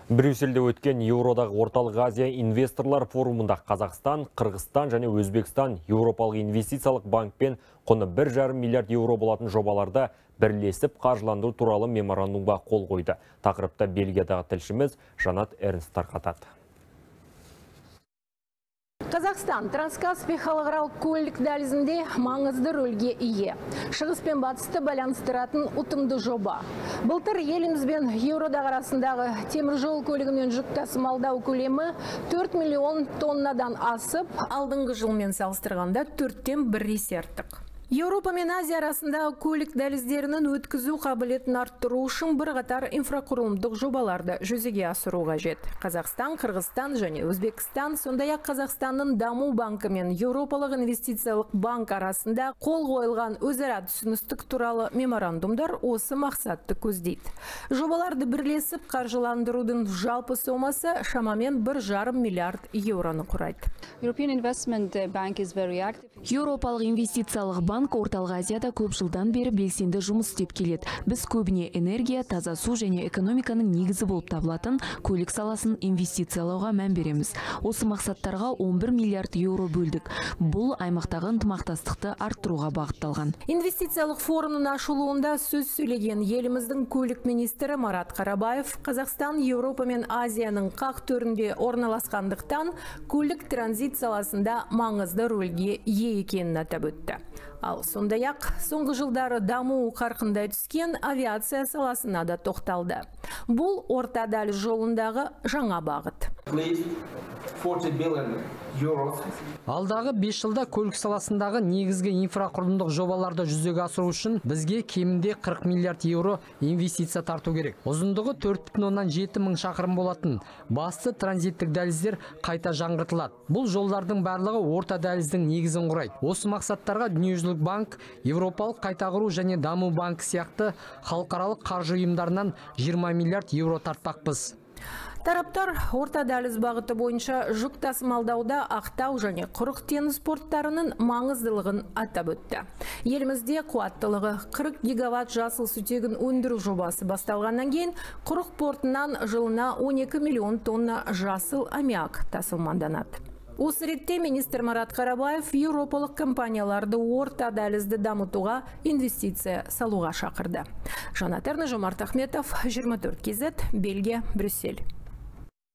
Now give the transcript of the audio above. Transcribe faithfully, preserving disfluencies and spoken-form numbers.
Брюссельде өткен Еуроодақ-Орталық Азия инвесторлар форумында Қазақстан, Қырғызстан және Өзбекстан Еуропалық инвестициялық банкпен құны бір жарым миллиард еуро болатын жобаларды бірлесіп қаржыландыру туралы меморандумға қол қойды. Тақырыпта Бельгиядағы тілшіміз Жанат Эрнст тарқатады. Қазақстан Транскаспий халықаралық көлік дәлізінде маңызды рөлге ие. Шығыс пен батысты байланыстыратын ұтымды жоба. Былтыр еліміз бен Еуроодақ арасындағы темір жол көлігімен жүк тасымалдау көлемі төрт миллион тоннадан асып, алдыңғы жылмен салыстырғанда төрттен бір есе артық. Еуропа мен Азия арасында көлік дәліздерінің өткізу қабілетін арттыру үшін бірқатар инфрақұрылымдық жобаларды жүзеге асыру қажет. Қазақстан, Қырғызстан және Өзбекстан, сондай-ақ Қазақстанның даму банкі мен Еуропалық инвестициялық банк арасында қол қойылған өзара түсіністік туралы меморандумдар осы мақсатты көздейді. Жобаларды бірлесіп қаржыландырудың жалпы сомасы шамамен бір жарым миллиард еуроны құрайды. Еуропалық инвестициялық банк Орталық Азияда көп жылдан бері белсенді жұмыс істеп келеді. Біз көбіне энергия, таза су және экономиканың негізі болып табылатын көлік саласын инвестициялауға мән береміз. Осы мақсаттарға он бір миллиард еуро бөлдік. Бұл аймақтағы ынтымақтастықты арттыруға бағытталған. Инвестициялық форумның ашылуында сөз сөйлеген еліміздің көлік министрі Марат Қарабаев, Қазақстан Еуропа мен Азияның қақ төрінде орналасқандықтан көлік транзит саласында маңызды рөлге ие екенін атап өтті. Ал сондай-ақ соңғы жылдары даму қарқындай түскен авиация саласына да тоқталды. Бұл орта дәліз жолындағы жаңа бағыт. Алдағы бес жылда көлік саласындағы негізгі инфрақұрылымдық жобаларды жүзеге асыру үшін бізге кемінде қырық миллиард еуро инвестиция тарту керек. Ұзындығы төрт бүтін оннан жеті мың шақырым болатын басты транзиттік дәліздер қайта жаңғыртылады. Бұл жолдардың барлығы орта дәліздің негізін құрайды. Осы мақсаттарға Дүниежүзілік банк, Еуропалық қайта құру және даму банкі сияқты халықаралық қаржы ұйымдарынан жиырма миллиард еуро тартпақпыз. Тараптар орта дәліз бағыты бойынша жүк тасымалдауда Ақтау және Құрық теңіз порттарының маңыздылығын атап өтті. Елімізде қуаттылығы қырық гигаватт жасыл сутегін өндіру жобасы басталғаннан кейін Құрық портынан жылына он екі миллион тонна жасыл аммиак тасымалданады. Осы ретте министр Марат Қарабаев еуропалық компанияларды орта дәлізді дамытуға инвестиция салуға шақырды. Жанат Эрнст, Жомарт Ахметов, жиырма төрт кей зет, Бельгия, Брюссель.